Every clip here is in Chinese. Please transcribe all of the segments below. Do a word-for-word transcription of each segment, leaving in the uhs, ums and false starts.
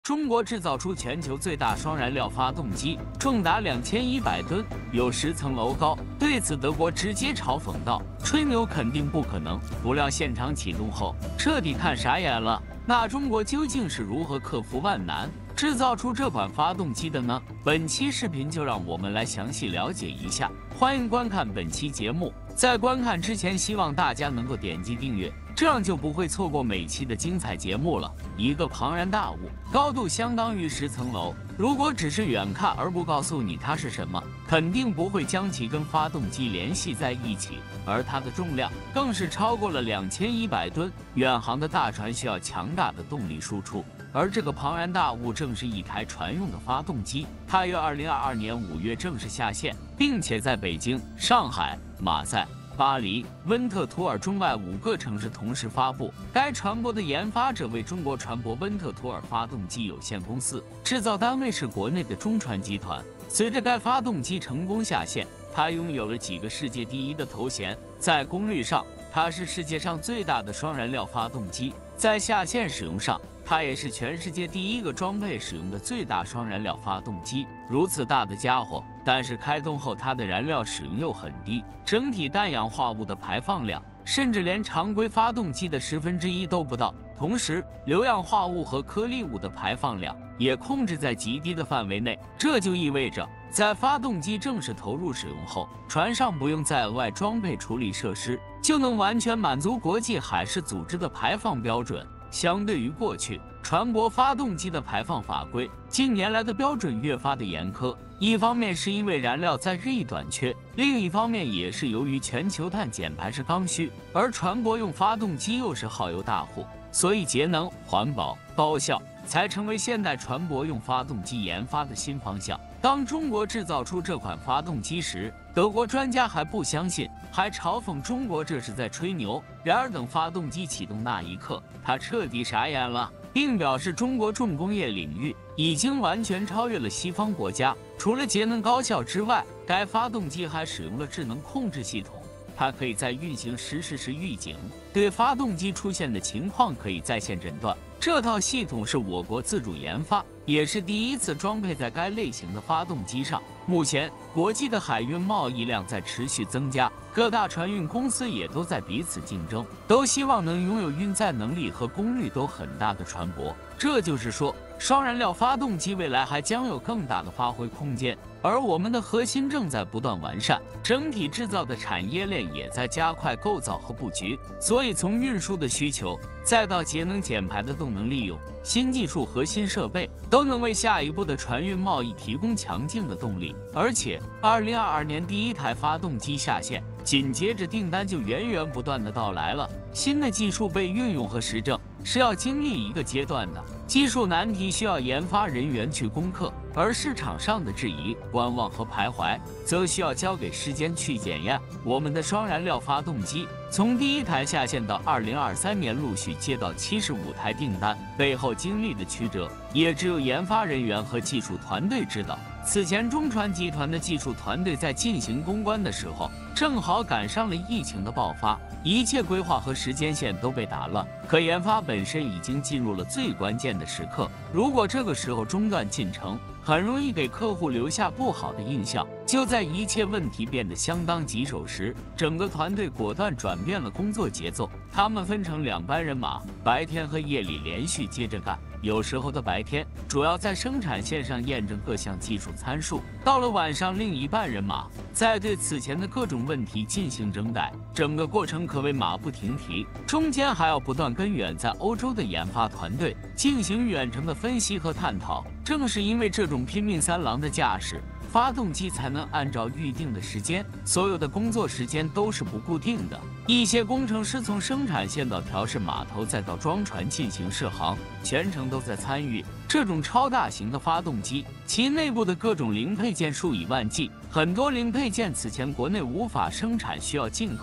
中国制造出全球最大双燃料发动机，重达两千一百吨，有十层楼高。对此，德国直接嘲讽道：“吹牛肯定不可能。”不料现场启动后，彻底看傻眼了。那中国究竟是如何克服万难，制造出这款发动机的呢？本期视频就让我们来详细了解一下。欢迎观看本期节目，在观看之前，希望大家能够点击订阅。 这样就不会错过每期的精彩节目了。一个庞然大物，高度相当于十层楼。如果只是远看而不告诉你它是什么，肯定不会将其跟发动机联系在一起。而它的重量更是超过了两千一百吨。远航的大船需要强大的动力输出，而这个庞然大物正是一台船用的发动机。它于二零二二年五月正式下线，并且在北京、上海、马赛。 巴黎、温特图尔中外五个城市同时发布。该船舶的研发者为中国船舶温特图尔发动机有限公司，制造单位是国内的中船集团。随着该发动机成功下线，它拥有了几个世界第一的头衔。在功率上，它是世界上最大的双燃料发动机；在下线使用上， 它也是全世界第一个装配使用的最大双燃料发动机。如此大的家伙，但是开动后它的燃料使用又很低，整体氮氧化物的排放量甚至连常规发动机的十分之一都不到。同时，硫氧化物和颗粒物的排放量也控制在极低的范围内。这就意味着，在发动机正式投入使用后，船上不用再额外装备处理设施，就能完全满足国际海事组织的排放标准。 相对于过去，船舶发动机的排放法规近年来的标准越发的严苛。一方面是因为燃料在日益短缺，另一方面也是由于全球碳减排是刚需，而船舶用发动机又是耗油大户，所以节能、环保、高效才成为现代船舶用发动机研发的新方向。当中国制造出这款发动机时，德国专家还不相信，还嘲讽中国这是在吹牛。然而等发动机启动那一刻，他彻底傻眼了，并表示中国重工业领域已经完全超越了西方国家。除了节能高效之外，该发动机还使用了智能控制系统。 它可以在运行实时时预警，对发动机出现的情况可以在线诊断。这套系统是我国自主研发，也是第一次装配在该类型的发动机上。目前，国际的海运贸易量在持续增加，各大船运公司也都在彼此竞争，都希望能拥有运载能力和功率都很大的船舶。这就是说，双燃料发动机未来还将有更大的发挥空间。 而我们的核心正在不断完善，整体制造的产业链也在加快构造和布局。所以，从运输的需求，再到节能减排的动能利用，新技术和新设备都能为下一步的船运贸易提供强劲的动力。而且，二零二二年第一台发动机下线，紧接着订单就源源不断的到来了。新的技术被运用和实证是要经历一个阶段的，技术难题需要研发人员去攻克。 而市场上的质疑、观望和徘徊，则需要交给时间去检验。我们的双燃料发动机从第一台下线到二零二三年陆续接到七十五台订单，背后经历的曲折，也只有研发人员和技术团队知道。此前，中船集团的技术团队在进行攻关的时候，正好赶上了疫情的爆发，一切规划和时间线都被打乱。可研发本身已经进入了最关键的时刻，如果这个时候中断进程， 很容易给客户留下不好的印象。就在一切问题变得相当棘手时，整个团队果断转变了工作节奏。他们分成两班人马，白天和夜里连续接着干。有时候的白天主要在生产线上验证各项技术参数，到了晚上，另一半人马再对此前的各种问题进行整改。整个过程可谓马不停蹄，中间还要不断跟远在欧洲的研发团队进行远程的分析和探讨。 正是因为这种拼命三郎的架势，发动机才能按照预定的时间，所有的工作时间都是不固定的。一些工程师从生产线到调试码头，再到装船进行试航，全程都在参与。这种超大型的发动机，其内部的各种零配件数以万计，很多零配件此前国内无法生产，需要进口。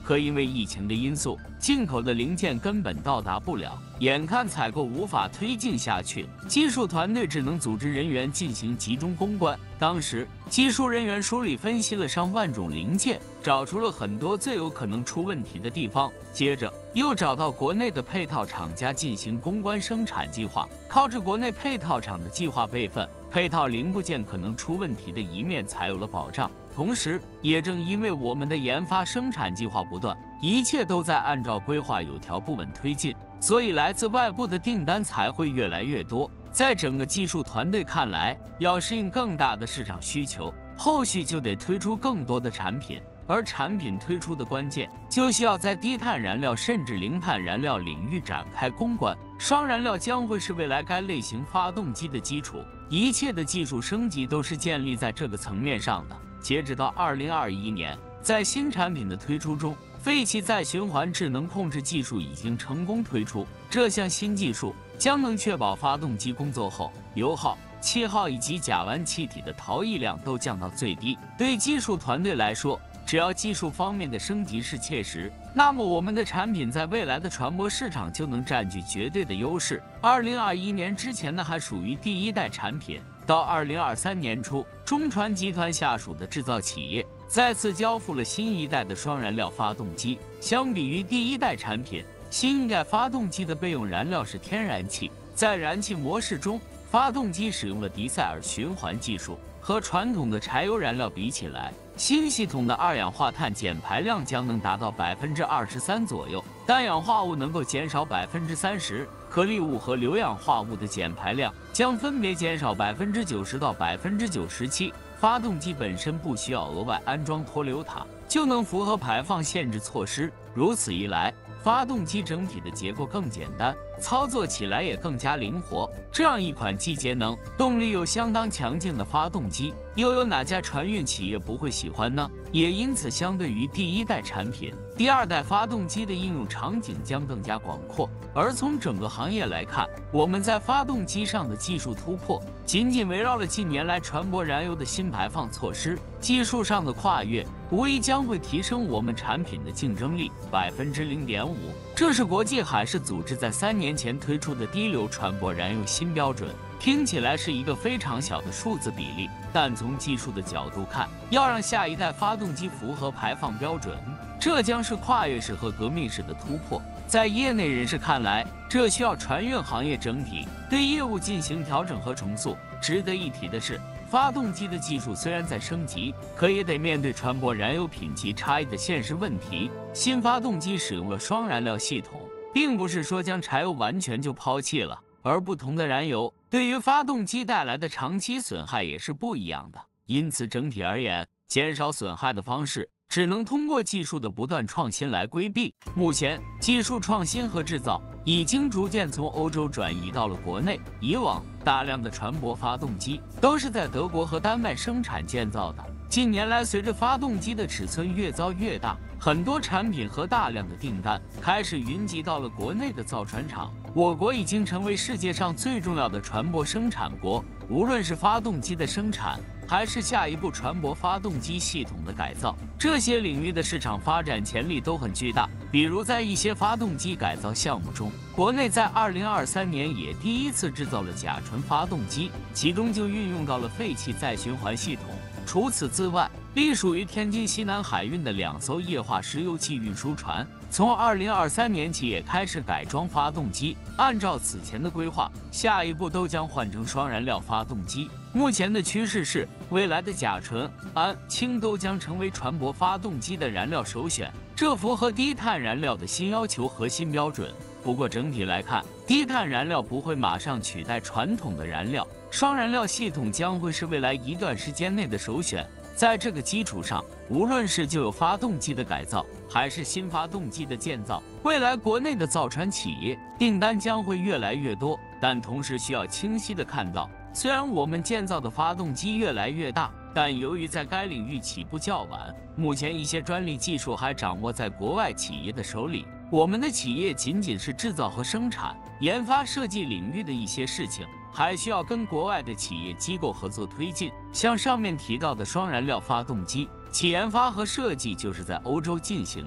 可因为疫情的因素，进口的零件根本到达不了，眼看采购无法推进下去，技术团队只能组织人员进行集中攻关。当时，技术人员梳理分析了上万种零件，找出了很多最有可能出问题的地方，接着又找到国内的配套厂家进行攻关生产计划，靠着国内配套厂的计划备份，配套零部件可能出问题的一面才有了保障。同时，也正因为我们的研发生产计划不断，一切都在按照规划有条不紊推进，所以来自外部的订单才会越来越多。在整个技术团队看来，要适应更大的市场需求，后续就得推出更多的产品，而产品推出的关键，就需要在低碳燃料甚至零碳燃料领域展开攻关。双燃料将会是未来该类型发动机的基础，一切的技术升级都是建立在这个层面上的。截止到二零二一年，在新产品的推出中，废气再循环智能控制技术已经成功推出。这项新技术将能确保发动机工作后，油耗、气耗以及甲烷气体的逃逸量都降到最低。对技术团队来说，只要技术方面的升级是切实，那么我们的产品在未来的船舶市场就能占据绝对的优势。二零二一年之前呢，还属于第一代产品。到二零二三年初，中船集团下属的制造企业再次交付了新一代的双燃料发动机。相比于第一代产品，新一代发动机的备用燃料是天然气。在燃气模式中，发动机使用了迪塞尔循环技术，和传统的柴油燃料比起来，新系统的二氧化碳减排量将能达到百分之二十三左右，氮氧化物能够减少百分之三十。颗粒物和硫氧化物的减排量将分别减少百分之九十到百分之九十七。发动机本身不需要额外安装脱硫塔，就能符合排放限制措施。如此一来，发动机整体的结构更简单，操作起来也更加灵活。这样一款既节能、动力又相当强劲的发动机，又有哪家船运企业不会喜欢呢？也因此，相对于第一代产品，第二代发动机的应用场景将更加广阔。而从整个行业来看，我们在发动机上的技术突破，仅仅围绕了近年来船舶燃油的新排放措施，技术上的跨越，无疑将会提升我们产品的竞争力百分之零点五。这是国际海事组织在三年前推出的低硫船舶燃油新标准。听起来是一个非常小的数字比例，但从技术的角度看，要让下一代发动机符合排放标准，这将是跨越式和革命式的突破。在业内人士看来，这需要船运行业整体对业务进行调整和重塑。值得一提的是，发动机的技术虽然在升级，可也得面对船舶燃油品级差异的现实问题。新发动机使用了双燃料系统，并不是说将柴油完全就抛弃了，而不同的燃油对于发动机带来的长期损害也是不一样的。因此，整体而言，减少损害的方式只能通过技术的不断创新来规避。目前，技术创新和制造已经逐渐从欧洲转移到了国内。以往，大量的船舶发动机都是在德国和丹麦生产建造的。近年来，随着发动机的尺寸越造越大，很多产品和大量的订单开始云集到了国内的造船厂。我国已经成为世界上最重要的船舶生产国，无论是发动机的生产，还是下一步船舶发动机系统的改造，这些领域的市场发展潜力都很巨大。比如在一些发动机改造项目中，国内在二零二三年也第一次制造了甲醇发动机，其中就运用到了废气再循环系统。除此之外，隶属于天津西南海运的两艘液化石油气运输船，从二零二三年起也开始改装发动机。按照此前的规划，下一步都将换成双燃料发动机。目前的趋势是，未来的甲醇、氨、氢都将成为船舶发动机的燃料首选，这符合低碳燃料的新要求和新标准。不过整体来看，低碳燃料不会马上取代传统的燃料，双燃料系统将会是未来一段时间内的首选。在这个基础上，无论是旧有发动机的改造，还是新发动机的建造，未来国内的造船企业订单将会越来越多。但同时需要清晰地看到，虽然我们建造的发动机越来越大，但由于在该领域起步较晚，目前一些专利技术还掌握在国外企业的手里。我们的企业仅仅是制造和生产、研发、设计领域的一些事情，还需要跟国外的企业机构合作推进。像上面提到的双燃料发动机，其研发和设计就是在欧洲进行的。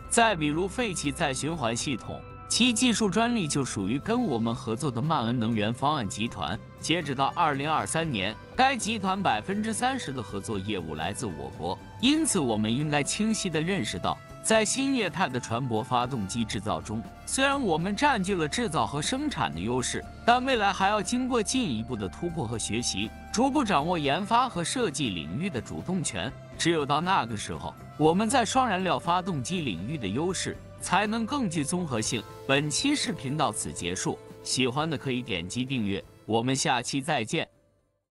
再比如废气再循环系统，其技术专利就属于跟我们合作的曼恩能源方案集团。截止到二零二三年，该集团百分之三十的合作业务来自我国。因此，我们应该清晰地认识到，在新业态的船舶发动机制造中，虽然我们占据了制造和生产的优势，但未来还要经过进一步的突破和学习，逐步掌握研发和设计领域的主动权。只有到那个时候，我们在双燃料发动机领域的优势才能更具综合性。本期视频到此结束，喜欢的可以点击订阅，我们下期再见。